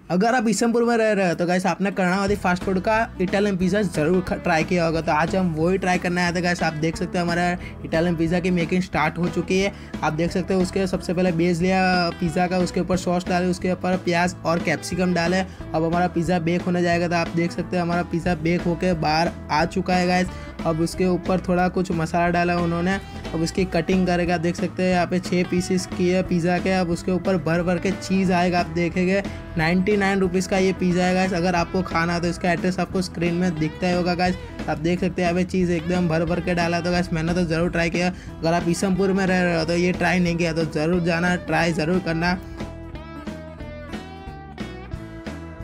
अगर आप ईसमपुर में रह रहे हो तो गाइस आपने कर्णावती फास्ट फूड का इटालियन पिज़्ज़ा ज़रूर ट्राई किया होगा। तो आज हम वही ट्राई करने आए थे गाइस। आप देख सकते हो हमारा इटालियन पिज़्ज़ा की मेकिंग स्टार्ट हो चुकी है। आप देख सकते हो उसके सबसे पहले बेस लिया पिज़्ज़ा का, उसके ऊपर सॉस डाले, उसके ऊपर प्याज और कैप्सिकम डाले। अब हमारा पिज़्ज़ा बेक होने जाएगा। तो आप देख सकते हो हमारा पिज़्ज़ा बेक होकर बाहर आ चुका है गाइस। अब उसके ऊपर थोड़ा कुछ मसाला डाला उन्होंने। अब उसकी कटिंग करेगा, देख सकते हैं यहाँ पे 6 पीसेस किए पिज़्ज़ा के। अब उसके ऊपर भर भर के चीज़ आएगा। आप देखेंगे 99 रुपीज़ का ये पिज़्ज़ा है गाइस। अगर आपको खाना है तो इसका एड्रेस आपको स्क्रीन में दिखता ही होगा गाइस। आप देख सकते हैं यहाँ पे चीज़ एकदम भर भर के डाला। तो गाइस मैंने तो ज़रूर ट्राई किया। अगर आप ईसमपुर में रह रहे हो तो ये ट्राई नहीं किया तो ज़रूर जाना, ट्राई ज़रूर करना।